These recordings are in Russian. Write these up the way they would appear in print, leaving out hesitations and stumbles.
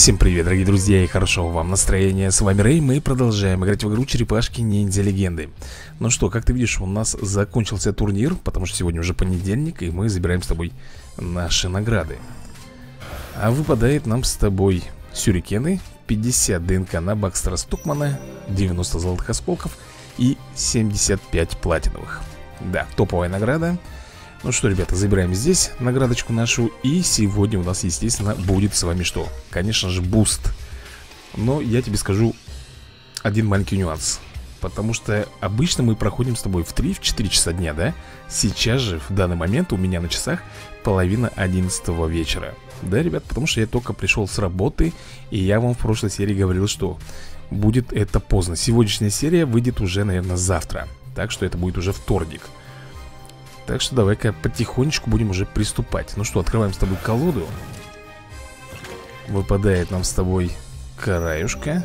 Всем привет, дорогие друзья, и хорошего вам настроения. С вами Рэй, мы продолжаем играть в игру Черепашки Ниндзя Легенды. Ну что, как ты видишь, у нас закончился турнир, потому что сегодня уже понедельник, и мы забираем с тобой наши награды. А выпадает нам с тобой сюрикены, 50 ДНК на Бакстера Стокмана, 90 золотых осколков и 75 платиновых. Да, топовая награда. Ну что, ребята, забираем здесь наградочку нашу. И сегодня у нас, естественно, будет с вами что? Конечно же, буст. Но я тебе скажу один маленький нюанс. Потому что обычно мы проходим с тобой в 3-4 часа дня, да? Сейчас же, в данный момент, у меня на часах половина 11 вечера. Да, ребят, потому что я только пришел с работы. И я вам в прошлой серии говорил, что будет это поздно. Сегодняшняя серия выйдет уже, наверное, завтра. Так что это будет уже вторник. Так что давай-ка потихонечку будем уже приступать. Ну что, открываем с тобой колоду. Выпадает нам с тобой караюшка.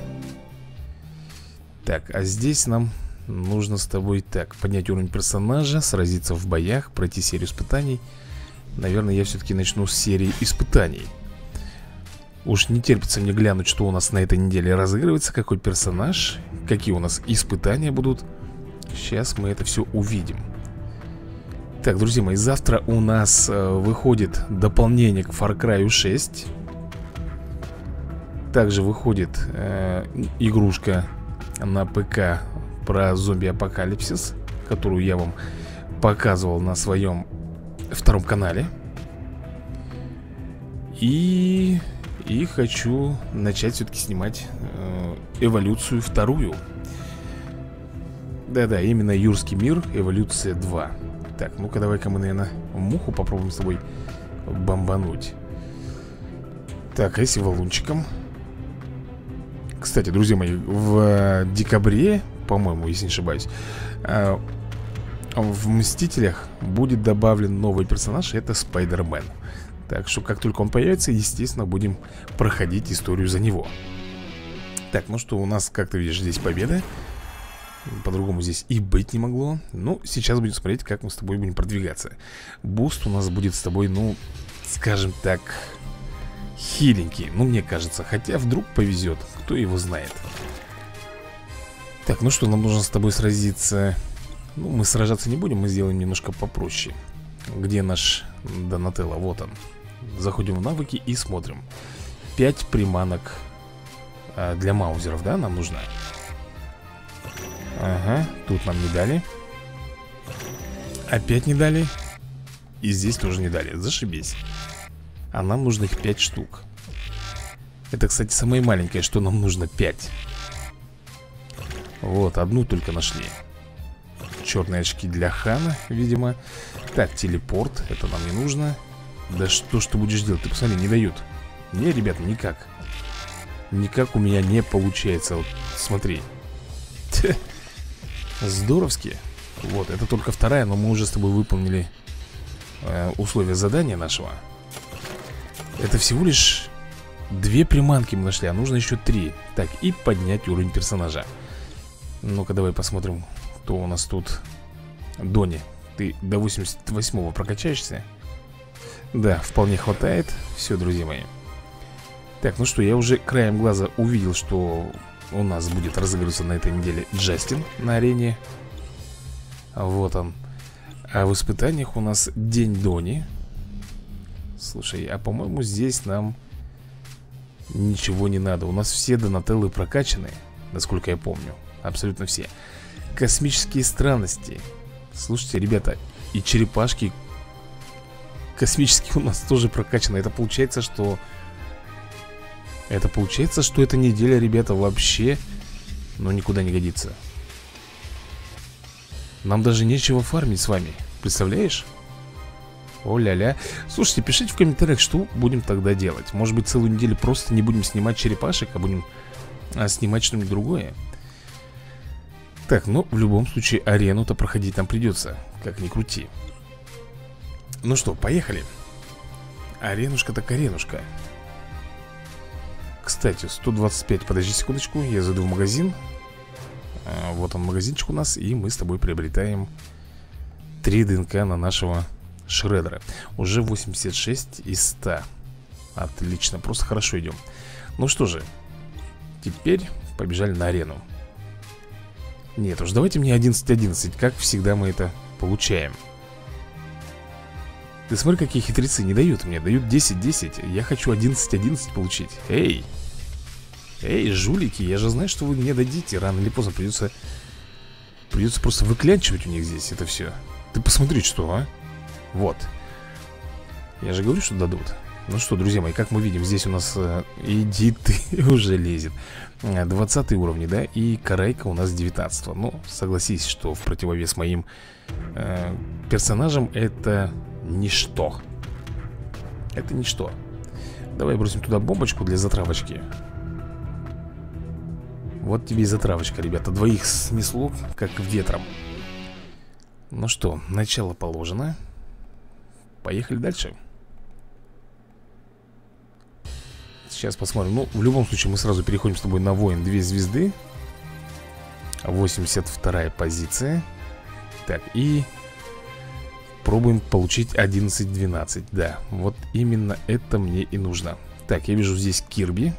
Так, а здесь нам нужно с тобой так поднять уровень персонажа, сразиться в боях, пройти серию испытаний. Наверное, я все-таки начну с серии испытаний. Уж не терпится мне глянуть, что у нас на этой неделе разыгрывается, какой персонаж, какие у нас испытания будут. Сейчас мы это все увидим. Так, друзья мои, завтра у нас выходит дополнение к Far Cry 6. Также выходит игрушка на ПК про зомби-апокалипсис, которую я вам показывал на своем втором канале. И хочу начать все-таки снимать эволюцию вторую. Да-да, именно Юрский мир, эволюция 2. Так, ну-ка давай-ка мы, наверное, муху попробуем с тобой бомбануть. Так, а если валунчиком? Кстати, друзья мои, в декабре, по-моему, если не ошибаюсь, в Мстителях будет добавлен новый персонаж, это Спайдермен. Так что, как только он появится, естественно, будем проходить историю за него. Так, ну что, у нас, как ты видишь, здесь победа. По-другому здесь и быть не могло. Ну, сейчас будем смотреть, как мы с тобой будем продвигаться. Буст у нас будет с тобой, ну, скажем так, хиленький, ну, мне кажется. Хотя вдруг повезет, кто его знает. Так, ну что, нам нужно с тобой сразиться. Ну, мы сражаться не будем, мы сделаем немножко попроще. Где наш Донателло? Вот он. Заходим в навыки и смотрим. 5 приманок для маузеров, да, нам нужно. Ага, тут нам не дали. Опять не дали. И здесь тоже не дали, зашибись. А нам нужно их 5 штук. Это, кстати, самое маленькое, что нам нужно, 5. Вот, одну только нашли. Черные очки для Хана, видимо. Так, телепорт, это нам не нужно. Да что ж ты будешь делать, ты посмотри, не дают. Не, ребята, никак. Никак у меня не получается. Вот, смотри. Здоровски. Вот, это только вторая, но мы уже с тобой выполнили условия задания нашего. Это всего лишь 2 приманки мы нашли, а нужно еще 3. Так, и поднять уровень персонажа. Ну-ка, давай посмотрим, кто у нас тут. Дони, ты до 88-го прокачаешься? Да, вполне хватает. Все, друзья мои. Так, ну что, я уже краем глаза увидел, что у нас будет разыгрываться на этой неделе Джастин на арене. Вот он. А в испытаниях у нас День Дони. Слушай, а по-моему здесь нам ничего не надо. У нас все Донателлы прокачаны, насколько я помню. Абсолютно все. Космические странности. Слушайте, ребята, и черепашки космические у нас тоже прокачаны. Это получается, что эта неделя, ребята, вообще, ну, никуда не годится. Нам даже нечего фармить с вами. Представляешь? О-ля-ля. Слушайте, пишите в комментариях, что будем тогда делать. Может быть, целую неделю просто не будем снимать черепашек, а будем снимать что-нибудь другое. Так, ну, в любом случае, арену-то проходить нам придется. Как ни крути. Ну что, поехали. Аренушка так аренушка. Кстати, 125, подожди секундочку, я зайду в магазин. Вот он, магазинчик у нас. И мы с тобой приобретаем 3 ДНК на нашего Шреддера. Уже 86 из 100. Отлично, просто хорошо идем. Ну что же, теперь побежали на арену. Нет уж, давайте мне 11-11. Как всегда мы это получаем. Ты смотри, какие хитрецы не дают мне. Дают 10-10. Я хочу 11-11 получить. Эй! Эй, жулики, я же знаю, что вы мне дадите. Рано или поздно придется просто выклянчивать у них здесь это все. Ты посмотри, что, а? Вот. Я же говорю, что дадут. Ну что, друзья мои, как мы видим, здесь у нас... иди ты, уже лезет. 20 уровни, да? И Карайка у нас 19. Ну, согласись, что в противовес моим персонажам это ничто. Это ничто. Давай бросим туда бомбочку для затравочки. Вот тебе и затравочка, ребята. Двоих снесло, как ветром. Ну что, начало положено. Поехали дальше. Сейчас посмотрим. Ну, в любом случае, мы сразу переходим с тобой на воин 2 звезды. 82-я позиция. Так, и пробуем получить 11-12. Да, вот именно это мне и нужно. Так, я вижу здесь Кирби,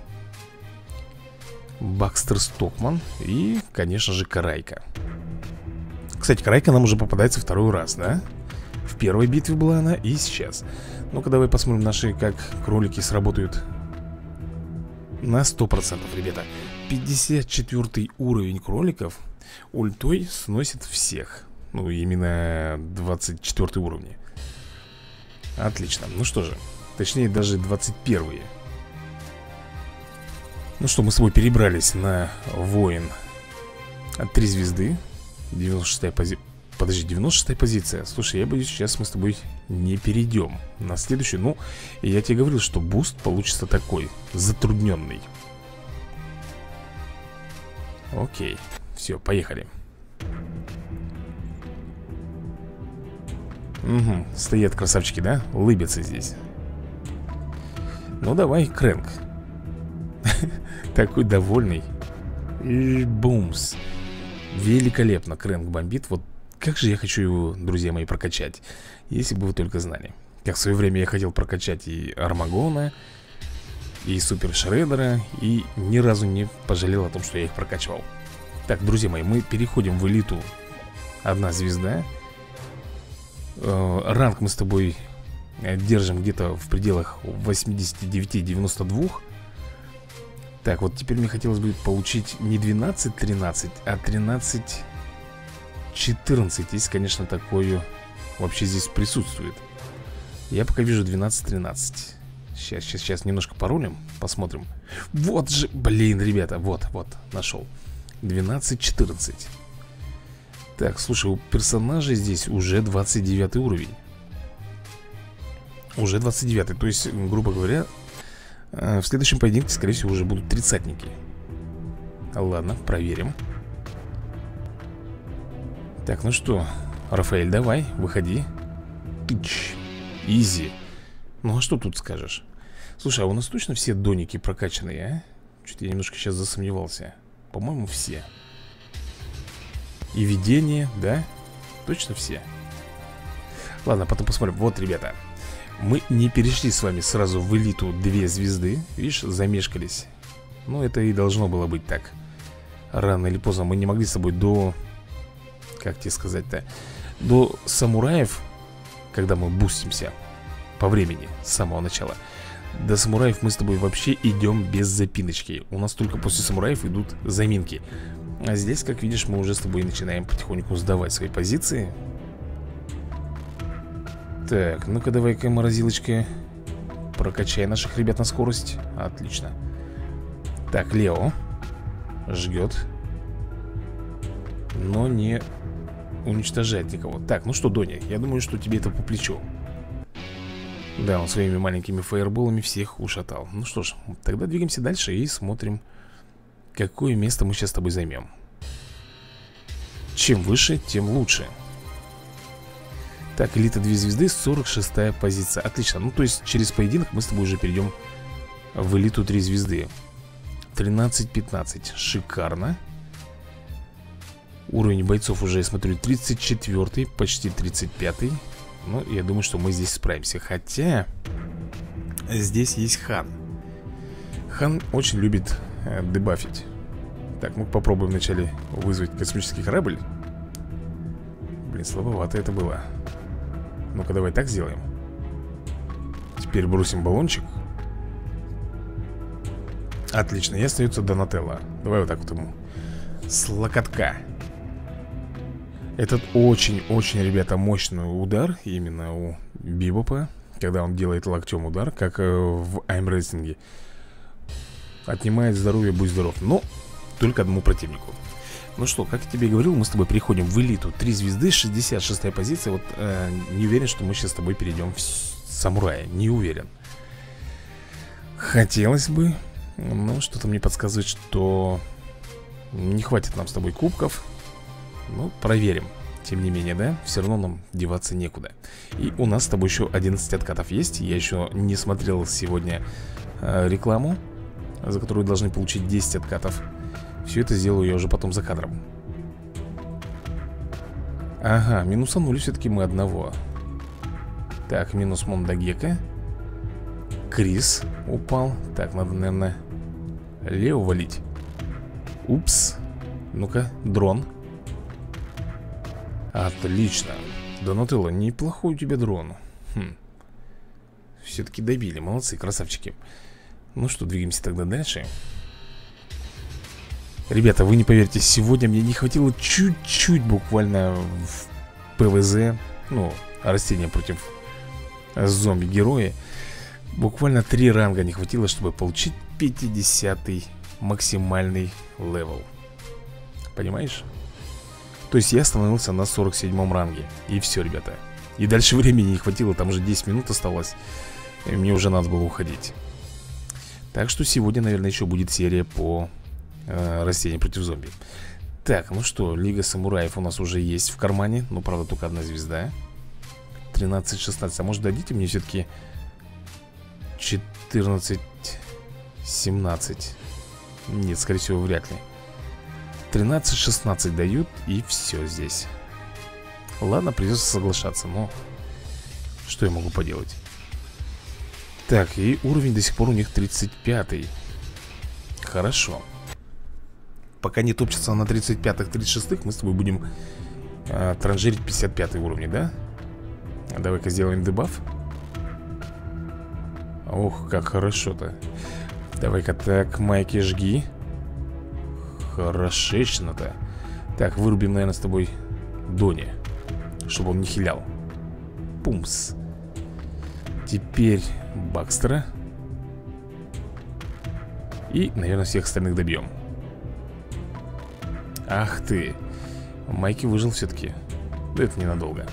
Бакстер Стокман и, конечно же, Карайка. Кстати, Карайка нам уже попадается второй раз, да? В первой битве была она и сейчас. Ну-ка, давай посмотрим наши, как кролики сработают. На 100%, ребята. 54 уровень кроликов ультой сносит всех. Ну, именно 24 уровни. Отлично, ну что же. Точнее, даже 21-е. Ну что, мы с собой перебрались на воин от 3 звезды. 96-я позиция. Подожди, 96-я позиция. Слушай, я боюсь, сейчас мы с тобой не перейдем на следующую. Ну, я тебе говорил, что буст получится такой, затрудненный. Окей, все, поехали. Угу, стоят красавчики, да? Лыбятся здесь. Ну, давай, Крэнк. Такой довольный. И бумс. Великолепно Крэнк бомбит. Вот как же я хочу его, друзья мои, прокачать. Если бы вы только знали. Как в свое время я хотел прокачать и Армагона, и Супер Шреддера, и ни разу не пожалел о том, что я их прокачивал. Так, друзья мои, мы переходим в элиту 1 звезда. Ранг мы с тобой держим где-то в пределах 89-92. Так, вот теперь мне хотелось бы получить не 12-13, а 13-14. Если, конечно, такое вообще здесь присутствует. Я пока вижу 12-13. Сейчас немножко паролем, посмотрим. Вот же, блин, ребята, вот, нашел. 12-14. Так, слушай, у персонажа здесь уже 29 уровень. Уже 29, то есть, грубо говоря, в следующем поединке, скорее всего, уже будут 30-ники. Ладно, проверим. Так, ну что, Рафаэль, давай, выходи. Тыч, изи. Ну а что тут скажешь? Слушай, а у нас точно все доники прокачанные, а? Что-то я немножко сейчас засомневался. По-моему, все. И видение, да? Точно все. Ладно, потом посмотрим. Вот, ребята, мы не перешли с вами сразу в элиту 2 звезды. Видишь, замешкались. Ну, это и должно было быть так. Рано или поздно мы не могли с тобой до... Как тебе сказать-то? До самураев, когда мы бустимся по времени, с самого начала. До самураев мы с тобой вообще идем без запиночки. У нас только после самураев идут заминки. А здесь, как видишь, мы уже с тобой начинаем потихоньку сдавать свои позиции. Так, ну-ка давай-ка, морозилочка, прокачай наших ребят на скорость. Отлично. Так, Лео жгет, но не уничтожает никого. Так, ну что, Доня, я думаю, что тебе это по плечу. Да, он своими маленькими фаерболами всех ушатал. Ну что ж, тогда двигаемся дальше и смотрим, какое место мы сейчас с тобой займем. Чем выше, тем лучше. Так, элита 2 звезды, 46-я позиция. Отлично, ну то есть через поединок мы с тобой уже перейдем в элиту 3 звезды. 13-15, шикарно. Уровень бойцов уже, я смотрю, 34-й, почти 35-й. Ну, я думаю, что мы здесь справимся. Хотя здесь есть хан. Хан очень любит дебафить. Так, мы попробуем вначале вызвать космический корабль. Блин, слабовато это было. Ну-ка, давай так сделаем. Теперь бросим баллончик. Отлично, и остается Донателло. Давай вот так вот ему с локотка. Этот очень-очень, ребята, мощный удар. Именно у Бибопа, когда он делает локтем удар, как в аймрестлинге. Отнимает здоровье, будь здоров. Но только одному противнику. Ну что, как я тебе и говорил, мы с тобой переходим в элиту. 3 звезды, 66-я позиция. Вот не уверен, что мы сейчас с тобой перейдем в самурая. Не уверен. Хотелось бы, но что-то мне подсказывает, что не хватит нам с тобой кубков. Ну, проверим. Тем не менее, да, все равно нам деваться некуда. И у нас с тобой еще 11 откатов есть. Я еще не смотрел сегодня рекламу, за которую должны получить 10 откатов. Все это сделаю я уже потом за кадром. Ага, минусанули все-таки мы одного. Так, минус Мондагека. Крис упал. Так, надо, наверное, Лео валить. Упс. Ну-ка, дрон. Отлично. Донателло, неплохой у тебя дрон. Все-таки добили, молодцы, красавчики. Ну что, двигаемся тогда дальше. Ребята, вы не поверите, сегодня мне не хватило чуть-чуть буквально в ПВЗ. Ну, растения против зомби-героя. Буквально 3 ранга не хватило, чтобы получить 50-й максимальный левел. Понимаешь? То есть я остановился на 47-м ранге. И все, ребята. И дальше времени не хватило, там уже 10 минут осталось. И мне уже надо было уходить. Так что сегодня, наверное, еще будет серия по растения против зомби. Так, ну что, Лига Самураев у нас уже есть в кармане. Ну, правда, только одна звезда. 13-16. А может, дадите мне все-таки 14-17? Нет, скорее всего, вряд ли. 13-16 дают, и все здесь. Ладно, придется соглашаться, но что я могу поделать? Так, и уровень до сих пор у них 35-й. Хорошо. Пока не топчется на 35-х, 36-х, мы с тобой будем транжирить 55-й уровни, да? Давай-ка сделаем дебаф. Ох, как хорошо-то. Давай-ка так, майки жги. Хорошечно-то. Так, вырубим, наверное, с тобой Дони, чтобы он не хилял. Пумс. Теперь Бакстера. И, наверное, всех остальных добьем. Ах ты. Майки выжил все-таки. Да это ненадолго.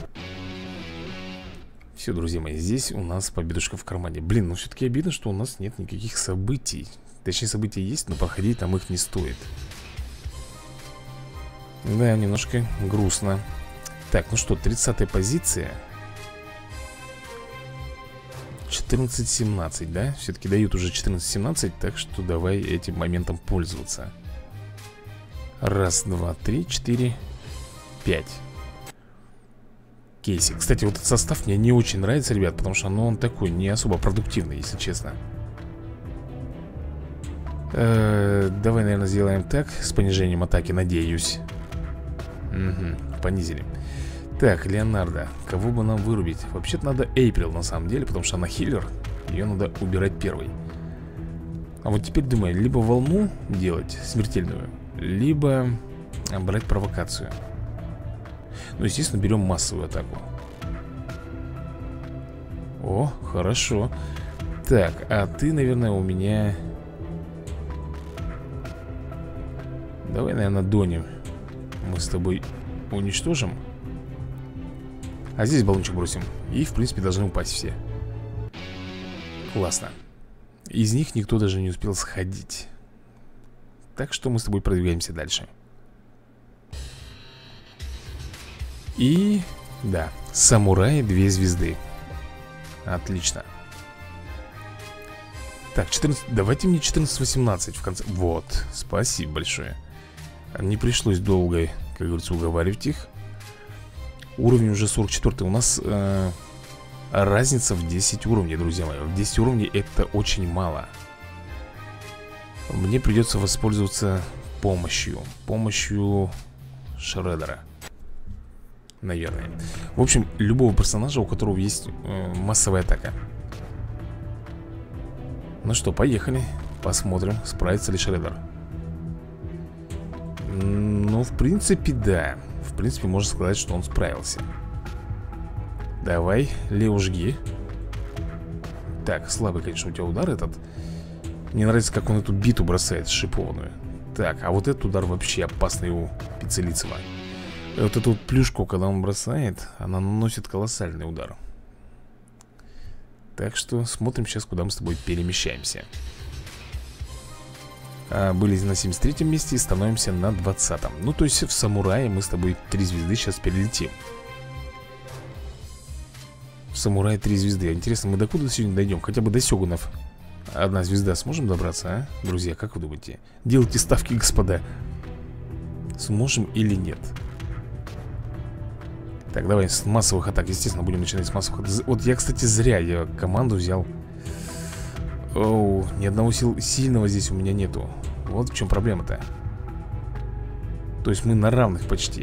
Все, друзья мои, здесь у нас победушка в кармане. Блин, ну все-таки обидно, что у нас нет никаких событий. Точнее, события есть, но проходить там их не стоит. Да, немножко грустно. Так, ну что, 30-я позиция. 14-17, да? Все-таки дают уже 14-17, так что давай этим моментом пользоваться. Раз, два, три, 4, 5. Кейси. Кстати, вот этот состав мне не очень нравится, ребят, потому что он такой не особо продуктивный, если честно. Давай, наверное, сделаем так. С понижением атаки, надеюсь. Угу, понизили. Так, Леонардо, кого бы нам вырубить? Вообще-то надо Эйприл на самом деле, потому что она хиллер. Ее надо убирать первой. А вот теперь думаю, либо волну делать смертельную, либо брать провокацию. Ну, естественно, берем массовую атаку. О, хорошо. Так, а ты, наверное, у меня... Давай, наверное, Дони мы с тобой уничтожим. А здесь баллончик бросим. И, в принципе, должны упасть все. Классно. Из них никто даже не успел сходить. Так что мы с тобой продвигаемся дальше. И... да, самураи 2 звезды. Отлично. Так, 14... давайте мне 14-18 в конце. Вот, спасибо большое. Не пришлось долго, как говорится, уговаривать их. Уровень уже 44. У нас разница в 10 уровней, друзья мои. В 10 уровней это очень мало. мне придется воспользоваться помощью Шреддера. Наверное. В общем, любого персонажа, у которого есть массовая атака. Ну что, поехали. Посмотрим, справится ли Шреддер. Ну, в принципе, да. В принципе, можно сказать, что он справился. Давай, Лео, жги. Так, слабый, конечно, у тебя удар этот. Мне нравится, как он эту биту бросает шипованную. Так, а вот этот удар вообще опасный у Пиццелицева. И вот эту вот плюшку, когда он бросает, она наносит колоссальный удар. Так что смотрим сейчас, куда мы с тобой перемещаемся. Были на 73-м месте и становимся на 20-м. Ну, то есть в Самурае мы с тобой 3 звезды сейчас перелетим. В Самурае 3 звезды. Интересно, мы докуда сегодня дойдем? Хотя бы до Сёгунов 1 звезда сможем добраться, а? Друзья, как вы думаете? Делайте ставки, господа. Сможем или нет? Так, давай с массовых атак. Естественно, будем начинать с массовых атак. Вот я, кстати, зря я команду взял. Оу, ни одного сильного здесь у меня нету. Вот в чем проблема-то. То есть мы на равных почти.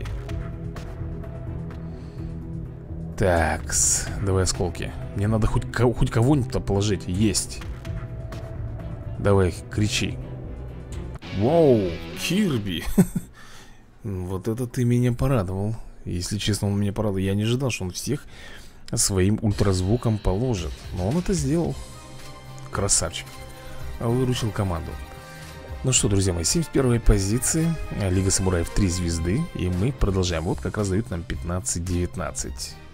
Такс, давай осколки. Мне надо хоть кого-нибудь положить. Есть. Давай, кричи. Вау, Кирби. Вот это ты меня порадовал. Если честно, он меня порадовал. Я не ожидал, что он всех своим ультразвуком положит. Но он это сделал. Красавчик. Выручил команду. Ну что, друзья мои, 71-я позиция. Лига Самураев 3 звезды. И мы продолжаем. Вот как раз дают нам 15-19.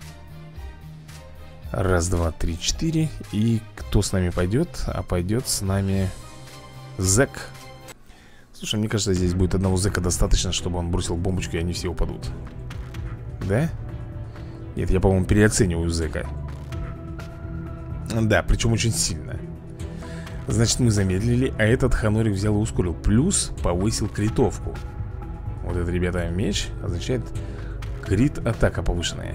Раз, два, три, четыре. И кто с нами пойдет? А пойдет с нами Зэк. Слушай, мне кажется, здесь будет одного Зэка достаточно, чтобы он бросил бомбочку, и они все упадут. Да? Нет, я, по-моему, переоцениваю Зэка. Да, причем очень сильно. Значит, мы замедлили, а этот Ханорик взял и ускорил. Плюс повысил критовку. Вот это, ребята, меч означает крит-атака повышенная.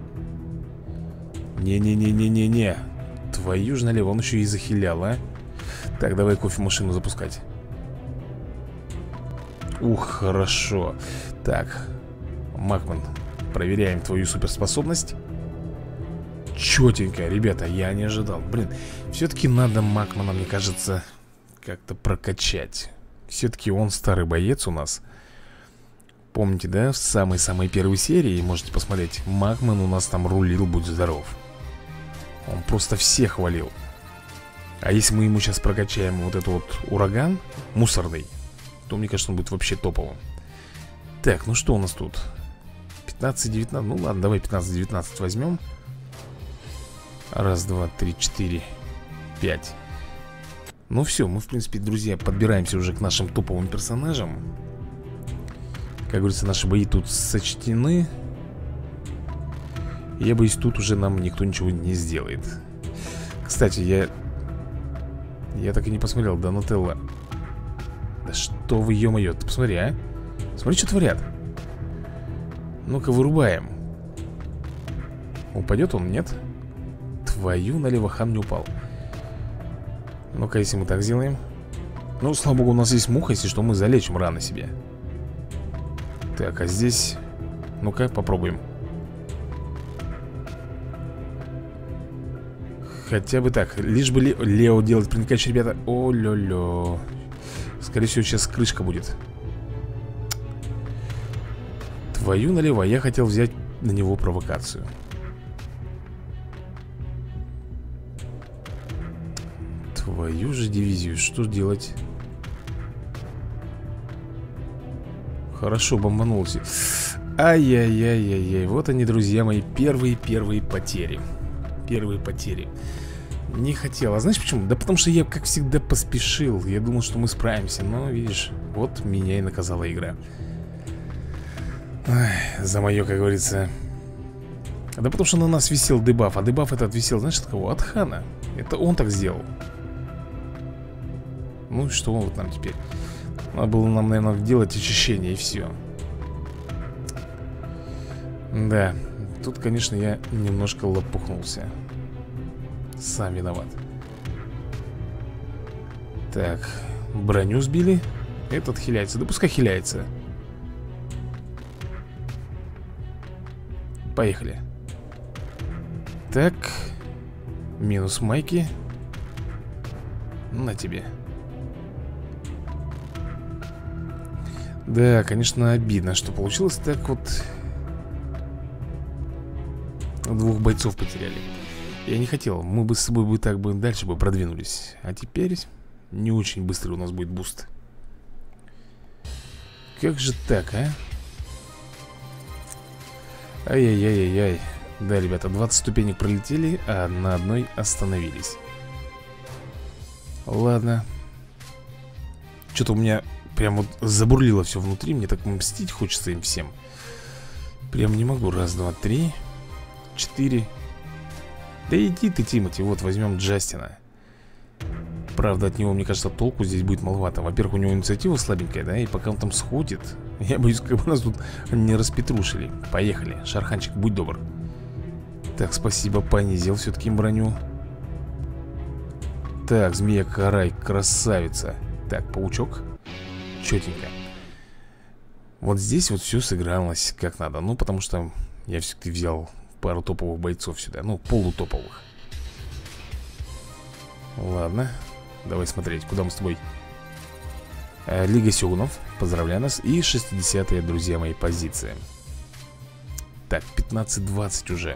Не-не-не-не-не-не. Твою ж налево, он еще и захилял, а. Так, давай кофемашину запускать. Ух, хорошо. Так, Макман, проверяем твою суперспособность. Четенько, ребята, я не ожидал. Блин, все-таки надо Макмана, мне кажется, как-то прокачать. Все-таки он старый боец у нас. Помните, да, в самой-самой первой серии, можете посмотреть, Макман у нас там рулил, будь здоров. Он просто всех валил. А если мы ему сейчас прокачаем вот этот вот ураган мусорный, то, мне кажется, он будет вообще топовым. Так, ну что у нас тут? 15-19, ну ладно, давай 15-19 возьмем. Раз, два, три, четыре, 5. Ну все, мы, в принципе, друзья, подбираемся уже к нашим топовым персонажам. Как говорится, наши бои тут сочтены. Я боюсь, тут уже нам никто ничего не сделает. Кстати, я так и не посмотрел, Донателло. Да что вы, ё-моё, ты посмотри, а. Смотри, что творят. Ну-ка, вырубаем. Упадет он, нет? Твою налево, хан не упал. Ну-ка, если мы так сделаем. Ну, слава богу, у нас есть муха, если что, мы залечим раны себе. Так, а здесь... Ну-ка, попробуем. Хотя бы так, лишь бы Лео делать проникающий, ребята. О-лё-лё. Скорее всего, сейчас крышка будет. Твою налево, я хотел взять на него провокацию. Твою же дивизию, что делать? Хорошо, бомбанулся. Ай-яй-яй-яй-яй. Вот они, друзья мои, первые потери. Первые потери. Не хотел. А знаешь почему? Да потому что я, как всегда, поспешил. Я думал, что мы справимся. Но, видишь, вот меня и наказала игра. Ай, за мое, как говорится. Да потому что на нас висел дебаф. А дебаф этот висел, знаешь, от кого? От Хана. Это он так сделал. Ну и что вот нам теперь? Надо было нам, наверное, делать очищение и все. Да, тут, конечно, я немножко лопухнулся. Сам виноват. Так, Броню сбили. Этот хиляется, да пускай хиляется. Поехали. Так. Минус майки. На тебе. Да, конечно, обидно, что получилось так вот. Двух бойцов потеряли. Я не хотел, мы бы с собой бы так бы дальше бы продвинулись. А теперь не очень быстро у нас будет буст. Как же так, а? Ай-яй-яй-яй-яй. Да, ребята, 20 ступенек пролетели, а на одной остановились. Ладно. Что-то у меня прям вот забурлило все внутри. Мне так мстить хочется им всем. Прям не могу. Раз, два, три, 4. Да иди ты, Тимати. Вот, возьмем Джастина. Правда, от него, мне кажется, толку здесь будет маловато. Во-первых, у него инициатива слабенькая, да? И пока он там сходит, я боюсь, как бы нас тут не распетрушили. Поехали. Шарханчик, будь добр. Так, спасибо, понизил все-таки броню. Так, змея-карай, красавица. Так, паучок. Четенько. Вот здесь вот все сыгралось как надо. Ну, потому что я все-таки взял пару топовых бойцов сюда. Ну, полутоповых. Ладно. Давай смотреть, куда мы с тобой. Лига Сёгунов, поздравляю нас. И 60-я, друзья мои, позиция. Так, 15-20 уже.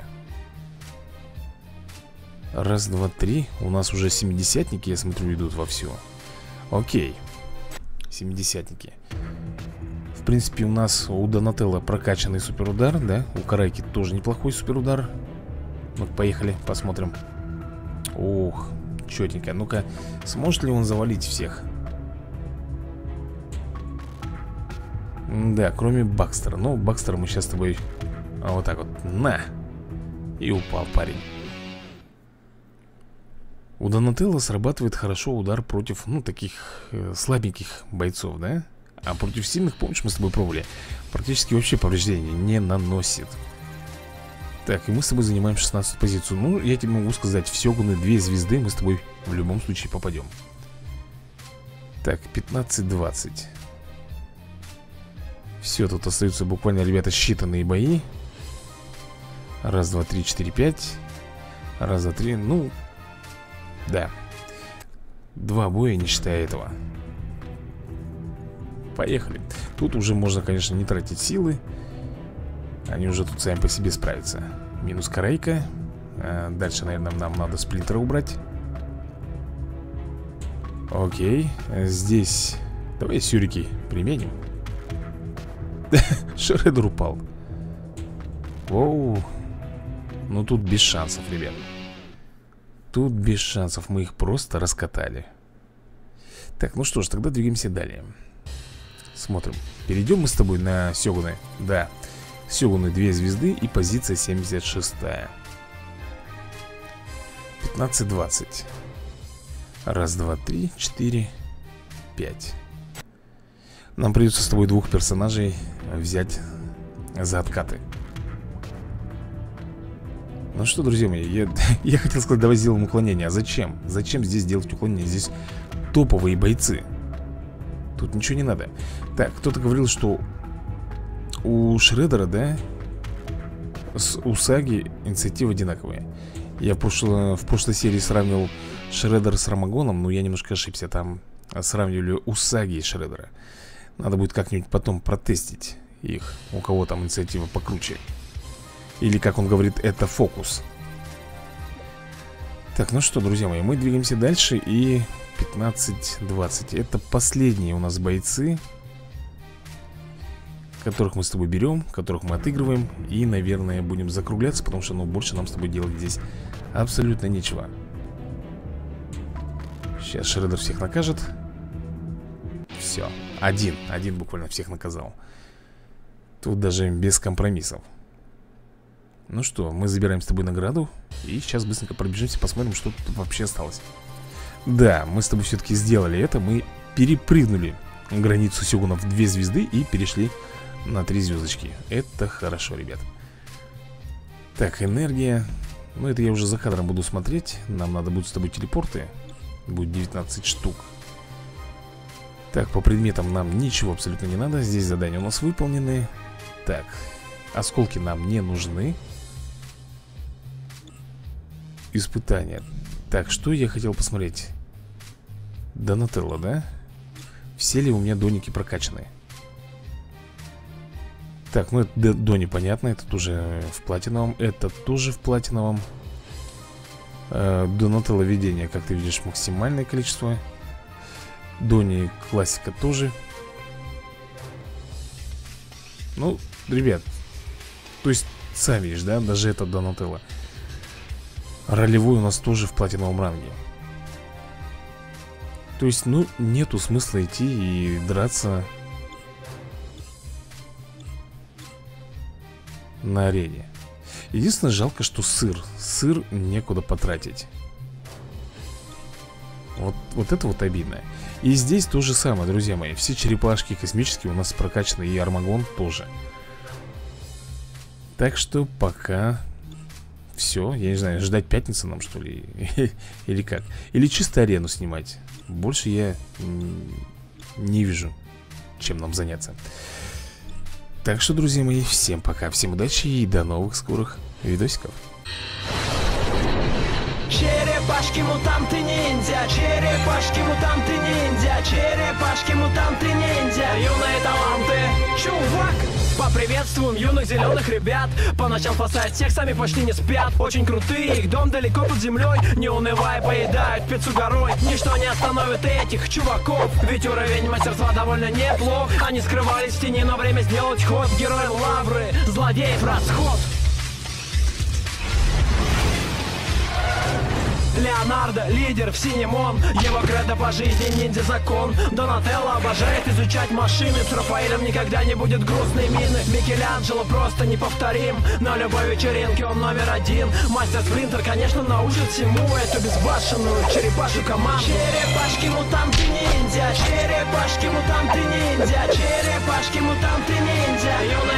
Раз, два, три. У нас уже 70-ники, я смотрю, идут вовсю. Окей. 70-ники. В принципе, у нас у Донателло прокачанный суперудар, да? У Карайки тоже неплохой суперудар. Ну, поехали, посмотрим. Ух, четенько. Ну-ка, сможет ли он завалить всех? Да, кроме Бакстера. Ну, Бакстера мы сейчас с тобой вот так вот. На! И упал парень. У Донателло срабатывает хорошо удар против, ну, таких слабеньких бойцов, да? А против сильных, помнишь, мы с тобой пробовали, практически вообще повреждения не наносит. Так, и мы с тобой занимаем 16 позицию. Ну, я тебе могу сказать, в Сёгуны 2 звезды мы с тобой в любом случае попадем. Так, 15-20. Все, тут остаются буквально, ребята, считанные бои. Раз, два, три, 4, 5. Раз, два, три, ну... Да. 2 боя, не считая этого. Поехали. Тут уже можно, конечно, не тратить силы. Они уже тут сами по себе справятся. Минус Карайка. Дальше, наверное, нам надо Сплинтера убрать. Окей. Здесь давай сюрики применим. Шредер упал. Воу. Ну тут без шансов, ребят. Тут без шансов, мы их просто раскатали. Так, ну что ж, тогда двигаемся далее. Смотрим. Перейдем мы с тобой на Сёгуны. Да, Сёгуны 2 звезды и позиция 76-я. 15-20. Раз, два, три, 4, 5. Нам придется с тобой 2 персонажей взять за откаты. Ну что, друзья мои, я хотел сказать, давай сделаем уклонение. А зачем? Зачем здесь делать уклонение? Здесь топовые бойцы. Тут ничего не надо. Так, кто-то говорил, что у Шредера, да, с Усаги инициатива одинаковая. Я в прошлой серии сравнивал Шредера с Рамагоном, но я немножко ошибся. Там сравнивали Усаги и Шредера. Надо будет как-нибудь потом протестить их, у кого там инициатива покруче. Или, как он говорит, это фокус. Так, ну что, друзья мои, мы двигаемся дальше. И 15-20. Это последние у нас бойцы, которых мы с тобой берем, которых мы отыгрываем. И, наверное, будем закругляться, потому что, ну, больше нам с тобой делать здесь абсолютно нечего. Сейчас Шредер всех накажет. Все, один буквально всех наказал. Тут даже без компромиссов. Ну что, мы забираем с тобой награду. И сейчас быстренько пробежимся, посмотрим, что тут вообще осталось. Да, мы с тобой все-таки сделали это. Мы перепрыгнули границу Сёгунов 2 звезды и перешли на 3 звездочки. Это хорошо, ребят. Так, энергия. Ну, это я уже за кадром буду смотреть. Нам надо будет с тобой телепорты. Будет 19 штук. Так, по предметам нам ничего абсолютно не надо. Здесь задания у нас выполнены. Так, осколки нам не нужны. Испытания. Так, что я хотел посмотреть? Донателло, да? Все ли у меня доники прокачаны? Так, ну это Дони, понятно. Это тоже в платиновом. Это тоже в платиновом. Донателло видение, как ты видишь, максимальное количество. Дони классика тоже. Ну, ребят, то есть, сам видишь, да, даже это Донателло. Ролевой у нас тоже в платиновом ранге. То есть, ну, нету смысла идти и драться на арене. Единственное, жалко, что сыр некуда потратить. Вот это вот обидно. И здесь то же самое, друзья мои. Все черепашки космические у нас прокачаны, и Армагон тоже. Так что пока все, я не знаю, ждать пятницы нам, что ли? Или как? Или чисто арену снимать. Больше я не вижу, чем нам заняться. Так что, друзья мои, всем пока, всем удачи и до новых скорых видосиков. Черепашки, мутанты, ниндзя, черепашки, мутанты, ниндзя, черепашки, мутанты, ниндзя, юные таланты, чувак! Поприветствуем юных зеленых ребят. По ночам спасают всех, сами почти не спят. Очень крутые, их дом далеко под землей. Не унывая, поедают пиццу горой. Ничто не остановит этих чуваков, ведь уровень мастерства довольно неплох. Они скрывались в тени, но время сделать ход. Герои лавры, злодеев расход. Леонардо, лидер в синем он. Его кредо по жизни ниндзя закон. Донателло обожает изучать машины. С Рафаэлем никогда не будет грустной мины. Микеланджело просто неповторим. На любой вечеринке он номер один. Мастер Сплинтер, конечно, научит всему эту безбашенную черепашу команду. Черепашки, мутанты, ниндзя, черепашки, мутанты, ниндзя, черепашки, мутанты, ниндзя, юные